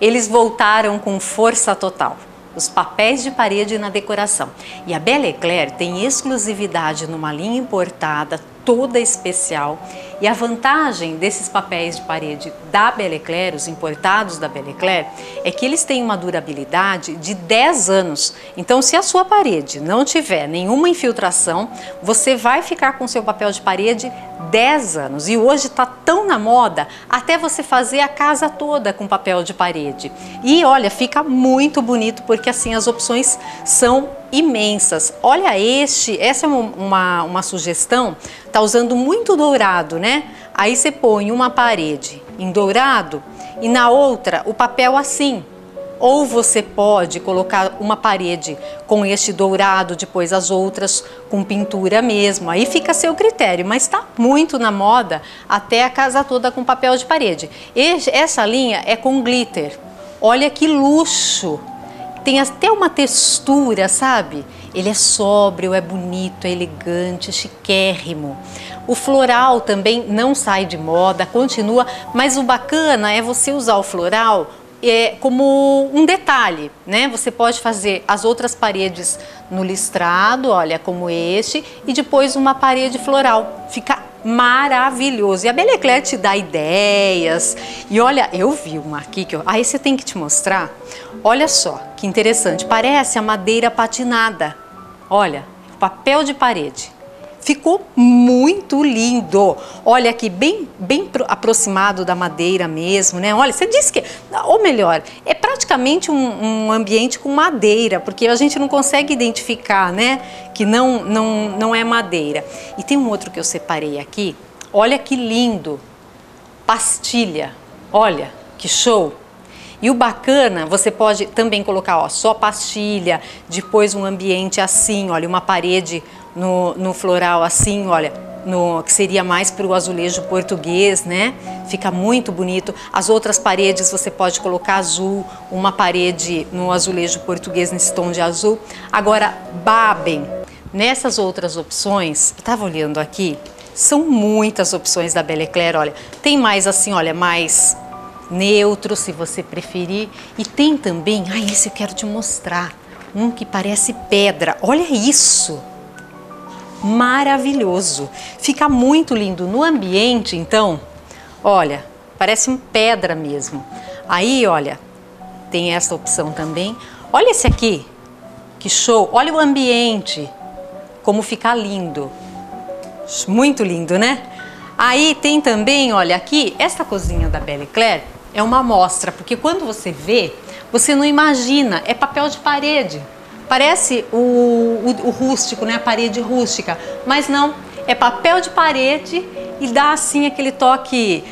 eles voltaram com força total. Os papéis de parede na decoração. E a Belle Eclair tem exclusividade numa linha importada, toda especial. E a vantagem desses papéis de parede da Belle Eclair, os importados da Belle Eclair, é que eles têm uma durabilidade de 10 anos. Então, se a sua parede não tiver nenhuma infiltração, você vai ficar com seu papel de parede 10 anos. E hoje está tão na moda, até você fazer a casa toda com papel de parede. E olha, fica muito bonito, porque assim as opções são imensas. Olha essa é uma sugestão, tá usando muito dourado, né? Aí você põe uma parede em dourado e na outra o papel assim. Ou você pode colocar uma parede com este dourado, depois as outras com pintura mesmo. Aí fica a seu critério, mas está muito na moda até a casa toda com papel de parede. Essa linha é com glitter. Olha que luxo! Tem até uma textura, sabe? Ele é sóbrio, é bonito, é elegante, é chiquérrimo. O floral também não sai de moda, continua, mas o bacana é você usar o floral como um detalhe, né? Você pode fazer as outras paredes no listrado, olha, como este, e depois uma parede floral. Fica maravilhoso. E a Belle Eclair te dá ideias. E olha, eu vi uma aqui que aí você tem que te mostrar. Olha só que interessante, parece a madeira patinada. Olha, papel de parede. Ficou muito lindo. Olha aqui, bem aproximado da madeira mesmo, né? Olha, você disse que, ou melhor, é praticamente um ambiente com madeira, porque a gente não consegue identificar, né? Que não é madeira. E tem um outro que eu separei aqui. Olha que lindo. Pastilha. Olha, que show. E o bacana, você pode também colocar, ó, só pastilha, depois um ambiente assim, olha, uma parede no floral assim, olha, que seria mais para o azulejo português, né? Fica muito bonito. As outras paredes você pode colocar azul, uma parede no azulejo português nesse tom de azul. Agora, babem. Nessas outras opções, eu estava olhando aqui, são muitas opções da Belle Eclair, olha. Tem mais assim, olha, mais neutro, se você preferir. E tem também, esse eu quero te mostrar, um que parece pedra. Olha isso! Maravilhoso! Fica muito lindo no ambiente, então, olha, parece uma pedra mesmo. Aí, olha, tem essa opção também. Olha esse aqui, que show! Olha o ambiente, como fica lindo. Muito lindo, né? Aí tem também, olha aqui, essa cozinha da Belle Eclair é uma amostra, porque quando você vê, você não imagina, é papel de parede. Parece o rústico, né? A parede rústica, mas não, é papel de parede e dá assim aquele toque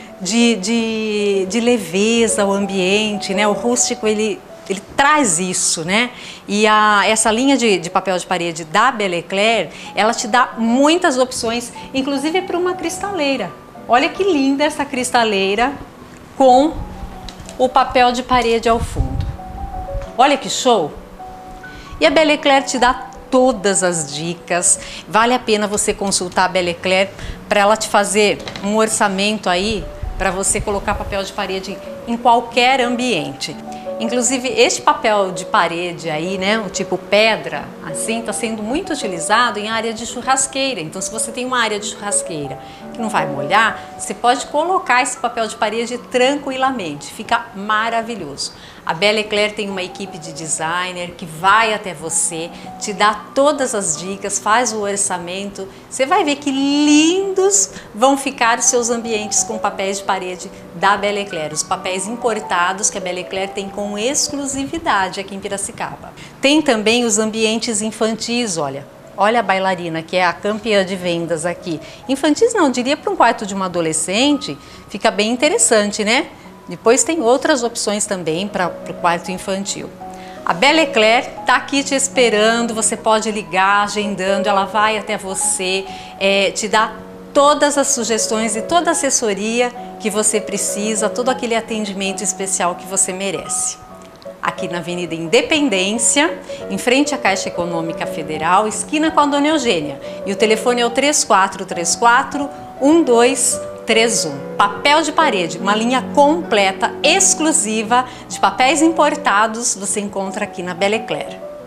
de leveza ao ambiente, né? O rústico, ele traz isso, né? E essa linha de papel de parede da Belle Eclair, ela te dá muitas opções, inclusive para uma cristaleira. Olha que linda essa cristaleira com o papel de parede ao fundo. Olha que show! E a Belle Eclair te dá todas as dicas. Vale a pena você consultar a Belle Eclair para ela te fazer um orçamento aí para você colocar papel de parede em qualquer ambiente. Inclusive, este papel de parede aí, né, o tipo pedra, assim, está sendo muito utilizado em área de churrasqueira. Então, se você tem uma área de churrasqueira que não vai molhar, você pode colocar esse papel de parede tranquilamente. Fica maravilhoso. A Belle Eclair tem uma equipe de designer que vai até você, te dá todas as dicas, faz o orçamento. Você vai ver que lindos vão ficar os seus ambientes com papéis de parede da Belle Eclair. Os papéis importados que a Belle Eclair tem com exclusividade aqui em Piracicaba. Tem também os ambientes infantis, olha. Olha a bailarina, que é a campeã de vendas aqui. Infantis não, diria para um quarto de uma adolescente, fica bem interessante, né? Depois tem outras opções também para o quarto infantil. A Belle Eclair está aqui te esperando, você pode ligar, agendando, ela vai até você, te dá todas as sugestões e toda a assessoria que você precisa, todo aquele atendimento especial que você merece. Aqui na Avenida Independência, em frente à Caixa Econômica Federal, esquina com a Dona Eugênia. E o telefone é o 3434-1234. 31. Papel de parede, uma linha completa, exclusiva de papéis importados, você encontra aqui na Belle Eclair.